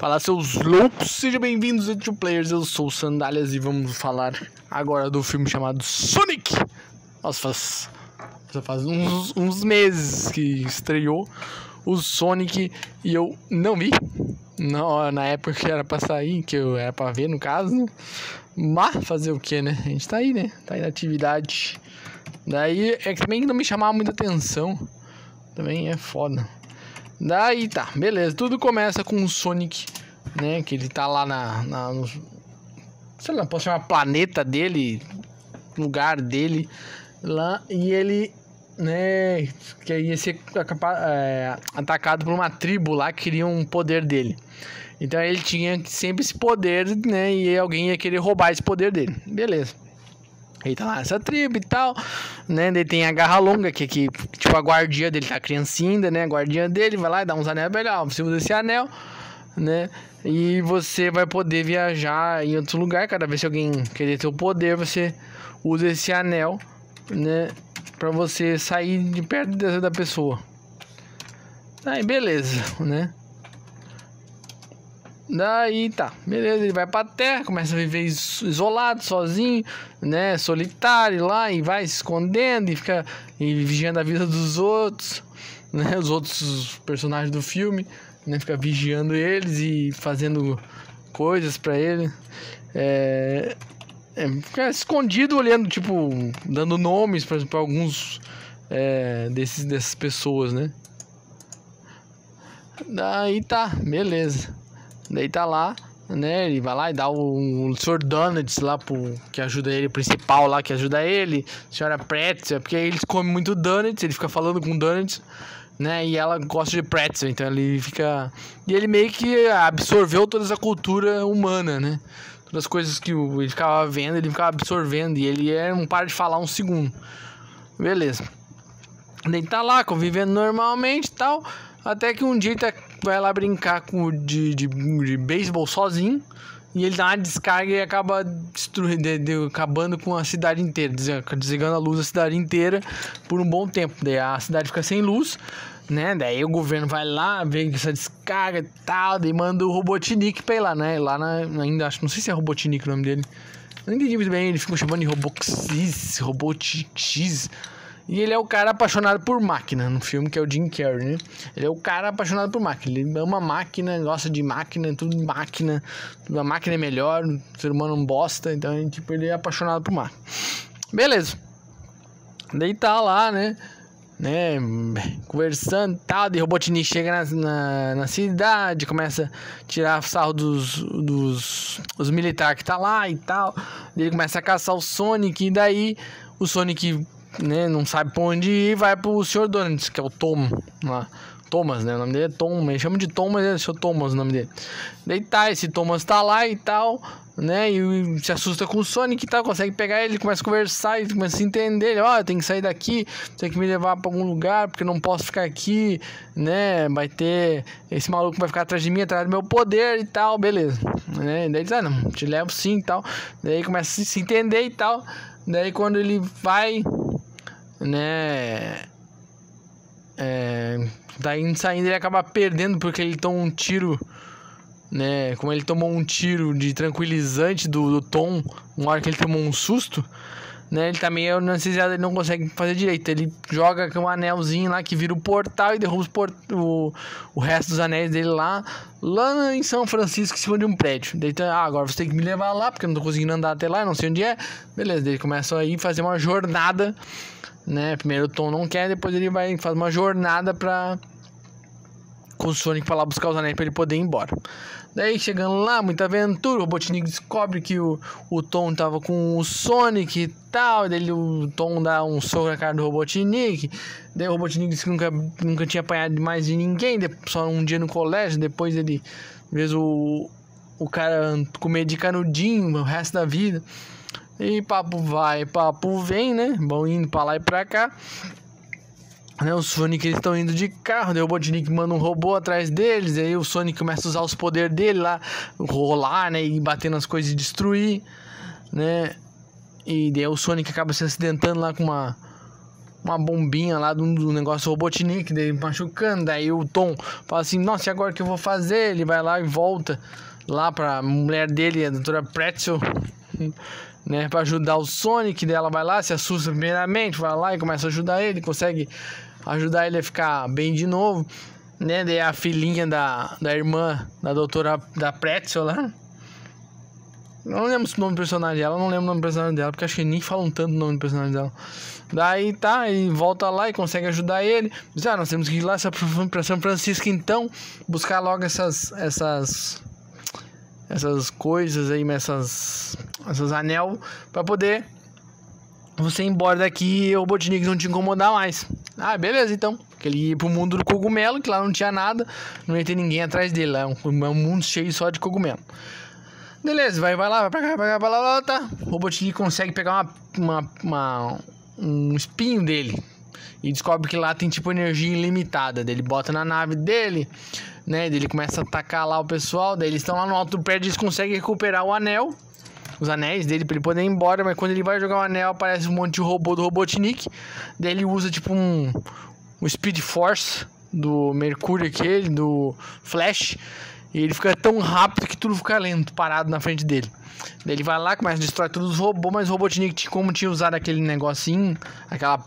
Fala, seus loucos, sejam bem-vindos a Two Players, eu sou o Sandálias e vamos falar agora do filme chamado Sonic. Nossa, faz uns meses que estreou o Sonic e eu não vi, não, na época que era pra sair, que eu era pra ver no caso, mas fazer o que, né? A gente tá aí, né? Tá aí na atividade. Daí é que também não me chamava muita atenção, também é foda. Daí tá, beleza, tudo começa com o Sonic, né, que ele tá lá no, sei lá, posso chamar planeta dele, lugar dele lá, e ele, né, que ia ser atacado por uma tribo lá que queria um poder dele. Então ele tinha sempre esse poder, né, e alguém ia querer roubar esse poder dele, beleza. Ele tá lá nessa tribo e tal, né? Ele tem a garra longa, que tipo a guardia dele, tá criancinha ainda, né? A guardia dele vai lá e dá uns anel melhor. Você usa esse anel, né? E você vai poder viajar em outro lugar. Cada vez que alguém querer ter o poder, você usa esse anel, né? Pra você sair de perto da pessoa. Aí, beleza, né? Daí tá, beleza, ele vai pra terra, começa a viver isolado, sozinho, né, solitário lá, e vai se escondendo e fica vigiando a vida dos outros, né, os outros personagens do filme, né, fica vigiando eles e fazendo coisas pra ele, fica escondido olhando, tipo, dando nomes pra alguns dessas pessoas, né. Daí tá, beleza. Daí tá lá, né, ele vai lá e dá o Sr. Donuts lá que ajuda ele, o principal lá que ajuda ele, Senhora Pretzel, porque eles comem muito donuts, ele fica falando com donuts, né, e ela gosta de pretzel, então ele fica... E ele meio que absorveu toda essa cultura humana, né, todas as coisas que ele ficava vendo, ele ficava absorvendo, e ele não para de falar um segundo. Beleza. Daí tá lá, convivendo normalmente e tal, até que um dia ele vai lá brincar de beisebol sozinho, e ele dá uma descarga e acaba acabando com a cidade inteira, desligando a luz da cidade inteira por um bom tempo. Daí a cidade fica sem luz, né? Daí o governo vai lá, vê essa descarga e tal, daí manda o Robotnik pra ir lá, né? Ainda acho, não sei se é Robotnik o nome dele, não entendi muito bem, ele ficou chamando de Robotix. E ele é o cara apaixonado por máquina no filme, que é o Jim Carrey, né? Ele é o cara apaixonado por máquina. Ele ama máquina, gosta de máquina, tudo máquina. A máquina é melhor, o ser humano não bosta. Então, ele é apaixonado por máquina. Beleza. Daí tá lá, né? Conversando e tal. Daí o Robotnik chega na cidade, começa a tirar sarro dos militares que tá lá e tal. Daí ele começa a caçar o Sonic. E daí o Sonic... né, não sabe pra onde ir, vai pro Sr. Donuts, que é o Tom lá. Thomas, né? O nome dele é Tom, ele chama de Tom, mas é o Sr. Thomas o nome dele. Daí tá, esse Thomas tá lá e tal, né? E se assusta com o Sonic e tal, consegue pegar ele, começa a conversar e começa a se entender. Ele, tem que sair daqui, tem que me levar pra algum lugar, porque não posso ficar aqui, né? Vai ter. Esse maluco vai ficar atrás de mim, atrás do meu poder e tal, beleza. Né? Daí ele diz, não, te levo sim e tal. Daí começa a se entender e tal. Daí quando ele vai, né, daí saindo ele acaba perdendo porque ele toma um tiro, né, como ele tomou um tiro de tranquilizante do Tom, uma hora que ele tomou um susto, né, ele tá meio anestesiado, ele não consegue fazer direito, ele joga com um anelzinho lá que vira o portal e derruba o resto dos anéis dele lá em São Francisco, em cima de um prédio. Daí agora você tem que me levar lá, porque eu não tô conseguindo andar até lá, não sei onde é. Beleza, daí ele começa a ir fazer uma jornada, né, primeiro o Tom não quer, depois ele vai fazer uma jornada com o Sonic pra lá buscar os anéis pra ele poder ir embora. Daí chegando lá, muita aventura, o Robotnik descobre que o Tom tava com o Sonic e tal, daí o Tom dá um soco na cara do Robotnik, daí o Robotnik disse que nunca tinha apanhado mais de ninguém, só um dia no colégio, depois ele fez o cara comer de canudinho o resto da vida. E papo vai, papo vem, né? Vão indo pra lá e pra cá. Né, os Sonic eles estão indo de carro, daí o Robotnik manda um robô atrás deles, aí o Sonic começa a usar os poderes dele lá, rolar, né, e bater nas coisas e destruir, né, e daí o Sonic acaba se acidentando lá com uma bombinha lá do negócio Robotnik, dele machucando. Daí o Tom fala assim, nossa, e agora o que eu vou fazer? Ele vai lá e volta lá pra mulher dele, a doutora Pretzel, né, pra ajudar o Sonic. Daí ela vai lá, se assusta primeiramente, vai lá e começa a ajudar ele, consegue ajudar ele a ficar bem de novo, né? Daí a filhinha da irmã da doutora da Pretzel lá, eu não lembro o nome do personagem dela, não lembro o nome do personagem dela, porque acho que nem falam tanto o nome do personagem dela. Daí tá, ele volta lá e consegue ajudar ele. Diz, nós temos que ir lá pra São Francisco então, buscar logo essas coisas aí, essas anel, pra poder você ir embora daqui e o Robotnik não te incomodar mais. Ah, beleza então. Que ele ia pro mundo do cogumelo, que lá não tinha nada, não ia ter ninguém atrás dele, lá é um mundo cheio só de cogumelo. Beleza, vai lá, vai pra cá, pra lá, tá. O Robotnik consegue pegar um espinho dele e descobre que lá tem tipo energia ilimitada. Daí ele bota na nave dele, né? Daí ele começa a atacar lá o pessoal. Daí eles estão lá no alto do prédio, eles conseguem recuperar o anel, os anéis dele pra ele poder ir embora. Mas quando ele vai jogar o anel, aparece um monte de robô do Robotnik. Daí ele usa tipo um Speed Force do Mercúrio, aquele do Flash. E ele fica tão rápido que tudo fica lento, parado na frente dele. Daí ele vai lá, começa a destruir todos os robôs, mas o Robotnik, como tinha usado aquele negocinho, aquela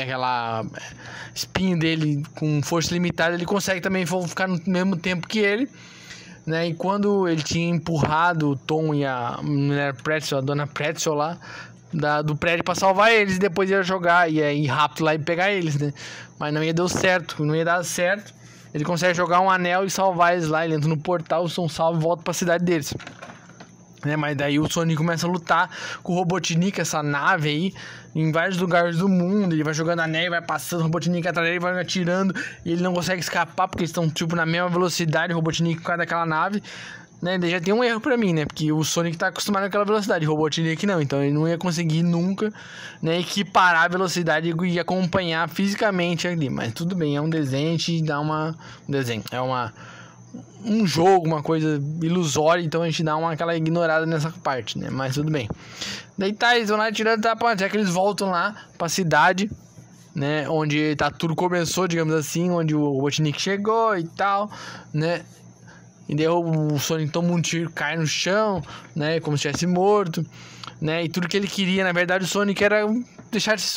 espinho dele com força limitada, ele consegue também ficar no mesmo tempo que ele, né? E quando ele tinha empurrado o Tom e a mulher Pretzel, a dona Pretzel lá, do prédio pra salvar eles, e depois ia jogar, ia ir rápido lá e pegar eles, né? Mas não ia dar certo, não ia dar certo. Ele consegue jogar um anel e salvar eles lá. Ele entra no portal, são salvos e volta pra cidade deles, né? Mas daí o Sonic começa a lutar com o Robotnik, essa nave aí, em vários lugares do mundo. Ele vai jogando anel, vai passando, o Robotnik atrás dele, vai atirando, e ele não consegue escapar porque eles estão tipo na mesma velocidade, o Robotnik por causa daquela nave, né? Daí já tem um erro pra mim, né? Porque o Sonic tá acostumado com aquela velocidade, o Robotnik não. Então ele não ia conseguir nunca, né, equiparar a velocidade e acompanhar fisicamente ali. Mas tudo bem, é um desenho, a gente dá um desenho. É um jogo, uma coisa ilusória, então a gente dá aquela ignorada nessa parte, né? Mas tudo bem. Daí tá, eles vão lá tirando, tá, até que eles voltam lá pra cidade, né? Onde tá tudo começou, digamos assim, onde o Robotnik chegou e tal, né? E daí o Sonic toma um tiro, cai no chão, né? Como se estivesse morto, né? E tudo que ele queria, na verdade, o Sonic era deixar de ser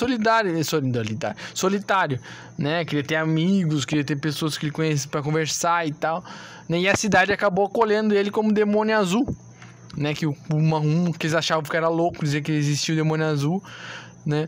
solitário, né? Queria ter amigos, queria ter pessoas que ele conhece pra conversar e tal, né? E a cidade acabou acolhendo ele como demônio azul, né? Que que eles achavam que era louco dizer que existia o demônio azul, né?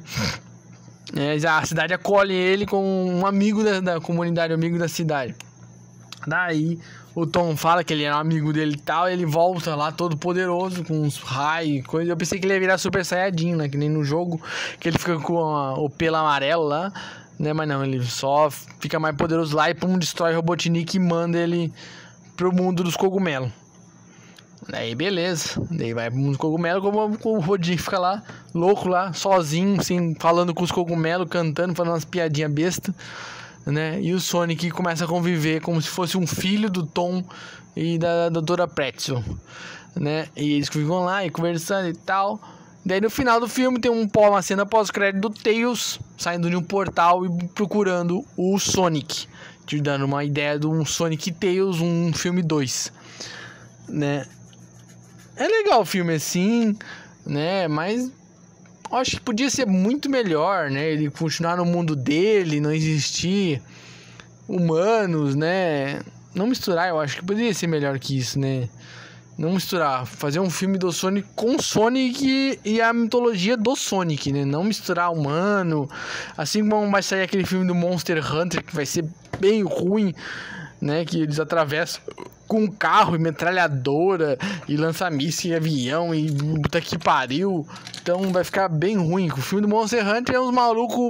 A cidade acolhe ele como um amigo da comunidade, um amigo da cidade. Daí o Tom fala que ele era um amigo dele e tal, e ele volta lá todo poderoso, com uns raios e coisa. Eu pensei que ele ia virar Super Saiyajin, né? Que nem no jogo, que ele fica com o pelo amarelo lá, né? Mas não, ele só fica mais poderoso lá e pum, destrói o Robotnik e manda ele pro mundo dos cogumelos. Daí beleza, daí vai pro mundo dos cogumelos, como o Robotnik fica lá, louco lá, sozinho, assim, falando com os cogumelos, cantando, falando umas piadinhas bestas, né? E o Sonic começa a conviver como se fosse um filho do Tom e da doutora Pretzel, né? E eles ficam lá e conversando e tal. Daí no final do filme tem uma cena pós-crédito do Tails saindo de um portal e procurando o Sonic, te dando uma ideia de um Sonic e Tails, um filme 2, né? É legal o filme assim, né? Mas acho que podia ser muito melhor, né? Ele continuar no mundo dele, não existir humanos, né? Não misturar, eu acho que poderia ser melhor que isso, né? Não misturar, fazer um filme do Sonic com o Sonic e a mitologia do Sonic, né? Não misturar humano, assim como vai sair aquele filme do Monster Hunter, que vai ser bem ruim, né? Que eles atravessam com carro e metralhadora e lança-míssil e avião e puta que pariu. Então vai ficar bem ruim. O filme do Monster Hunter é uns malucos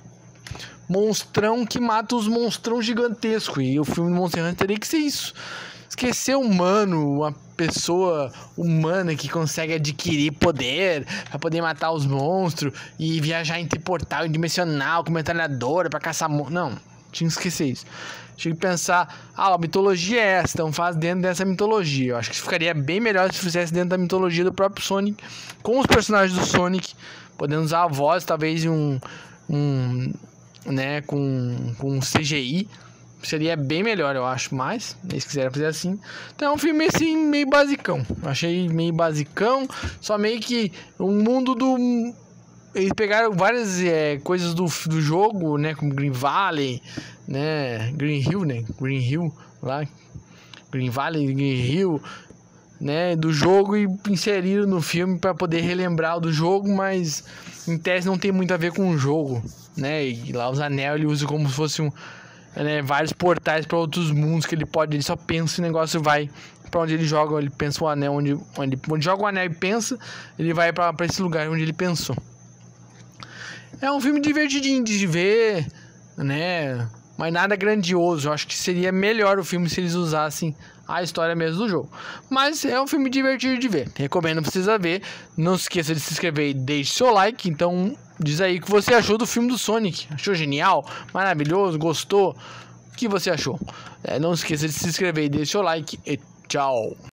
monstrão que mata os monstrão gigantescos. E o filme do Monster Hunter teria que ser isso. Esquecer humano, uma pessoa humana que consegue adquirir poder pra poder matar os monstros e viajar entre portal dimensional com metralhadora pra caçar não, tinha que esquecer isso. Tinha que pensar, a mitologia é essa, então faz dentro dessa mitologia. Eu acho que ficaria bem melhor se fizesse dentro da mitologia do próprio Sonic, com os personagens do Sonic, podendo usar a voz, talvez né, com CGI, seria bem melhor, eu acho, mas eles quiseram fazer assim. Então é um filme assim, meio basicão. Achei meio basicão, só meio que o mundo do... Eles pegaram várias coisas do jogo, né, como Green Valley, né, Green Hill, lá, Green Valley, Green Hill, né, do jogo, e inseriram no filme para poder relembrar o do jogo, mas em tese não tem muito a ver com o jogo, né, e lá os anel ele usa como se fosse vários portais para outros mundos que ele só pensa e o negócio vai para onde ele joga, ele pensa o anel, onde joga o anel e pensa, ele vai para esse lugar onde ele pensou. É um filme divertidinho de ver, né? Mas nada grandioso. Eu acho que seria melhor o filme se eles usassem a história mesmo do jogo. Mas é um filme divertido de ver. Recomendo pra vocês ver. Não se esqueça de se inscrever e deixe seu like. Então, diz aí o que você achou do filme do Sonic. Achou genial? Maravilhoso? Gostou? O que você achou? Não se esqueça de se inscrever e deixe seu like. E tchau!